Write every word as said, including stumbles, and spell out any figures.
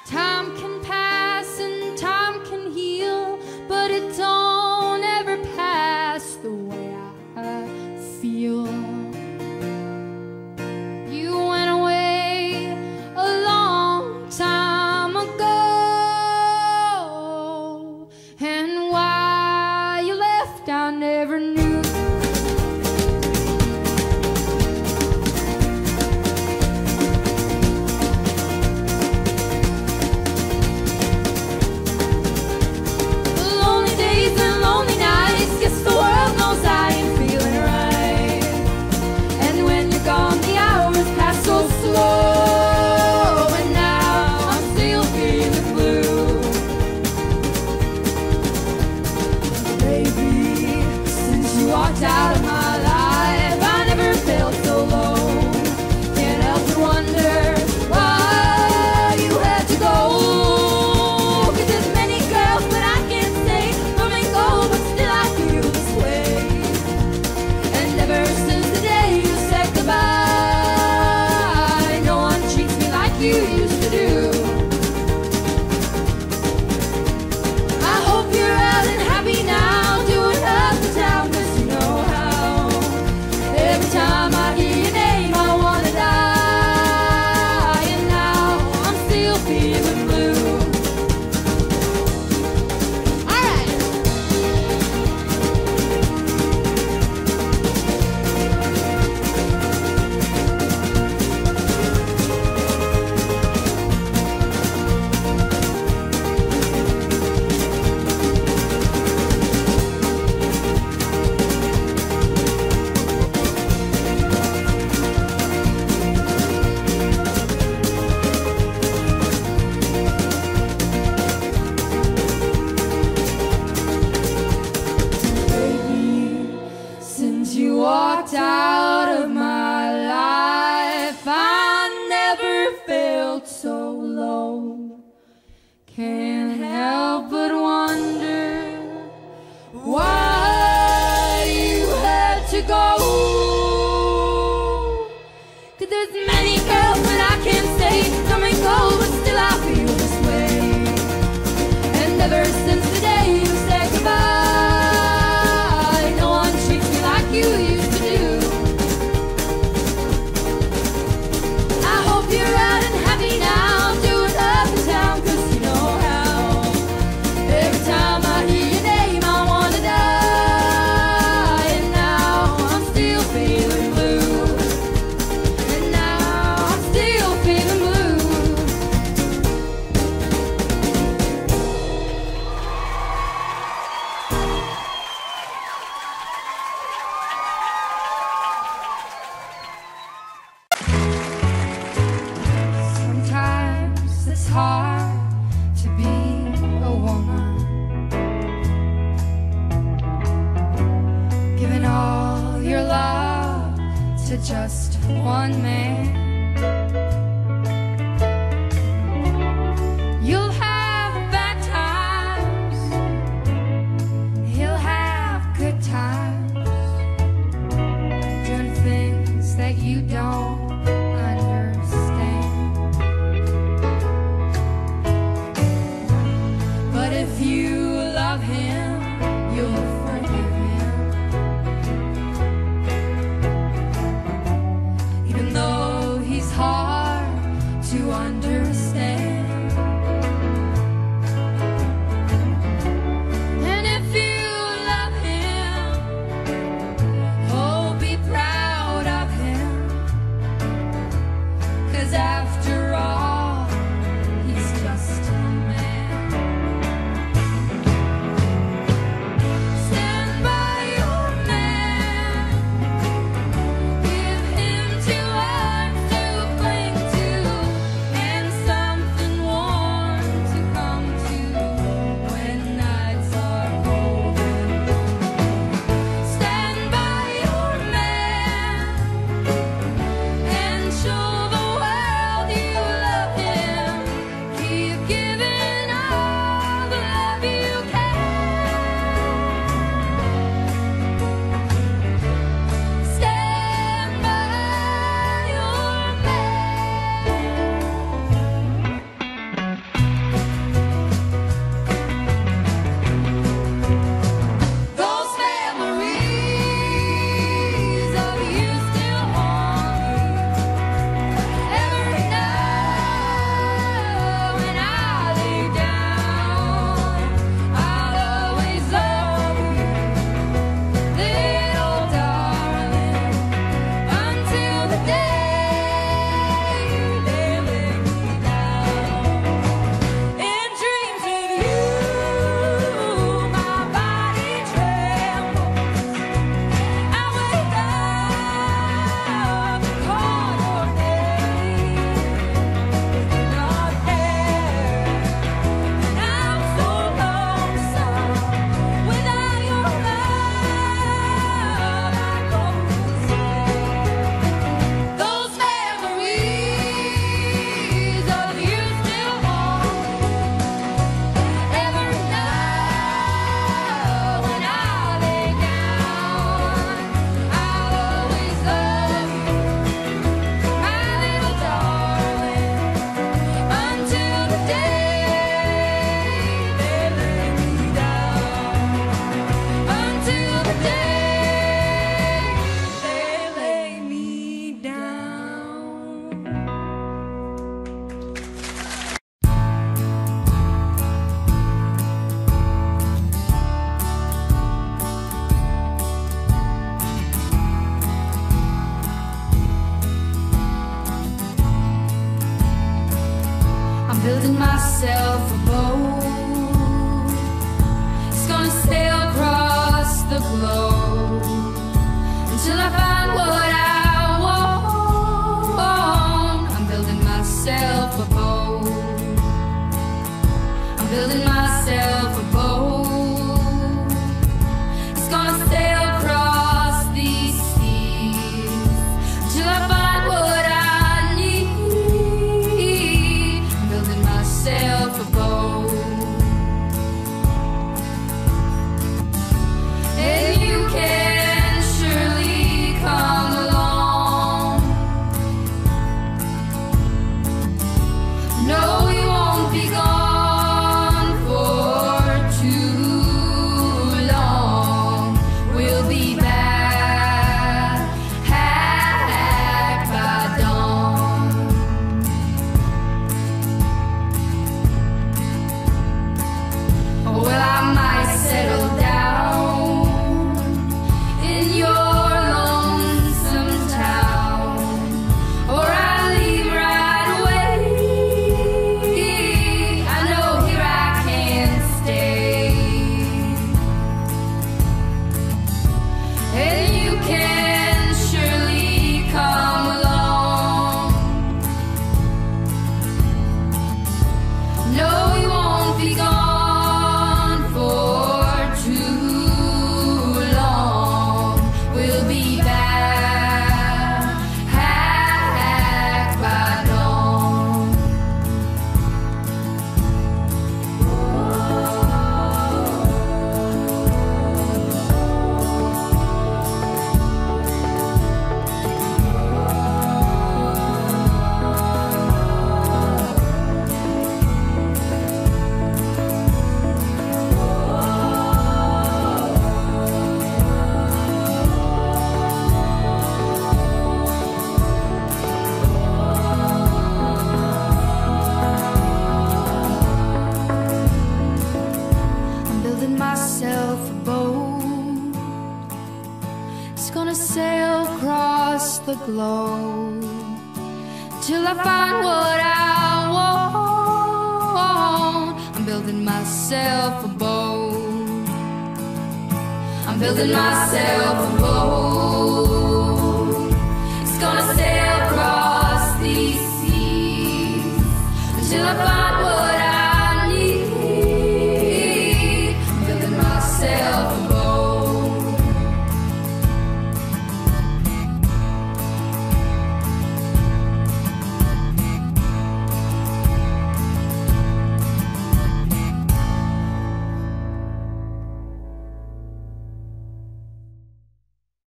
Time can pass and time can heal, but it don't ever pass the way I feel. You went away a long time ago, and why you left I never knew. Out of my life, I never felt so low. Can't help but wonder why you had to go. 'Cause there's many girls, but I can't say come and go, but still I feel this way. And ever since the day you said goodbye, no one treats me like you used to do. I hope you're out and happy now, doing up the town. Every time I hear your name, I wanna die. And now I'm still feeling blue. Alright. You walked out of my life, I never felt so low. Can't help but wonder why you had to go. 'Cause there's many girls, but I can't say come and go, but still I feel this way. And ever since the day you said goodbye, no one treats me like you used to do. I hope you're out and happy now, doing up in town, 'cause you know how. Every time I hear your name, I wanna die. And now I'm still feeling blue. And now I'm still feeling blue. Sometimes it's hard to be a woman, giving all your love to just one man. You'll have bad times, he'll have good times, doing things that you don't understand. But if you love him, you'll forgive him, even though I'm building myself a boat. It's gonna sail across the globe until I find what I want. I'm building myself a boat. I'm building myself a boat. It's gonna sail across these seas until I find what I need. I'm building myself a boat. And you can surely come along. No, we won't be gone for too long. We'll be back by dawn. Oh, well, I might settle down in your lonesome town, or I'll leave right away. I know here I can't stay, and you can surely come along. No, we won't be gone for too long. We'll be back by dawn. I'm building myself a boat. It's gonna sail across the globe till I find what I want. I'm building myself a boat. I'm building myself a boat.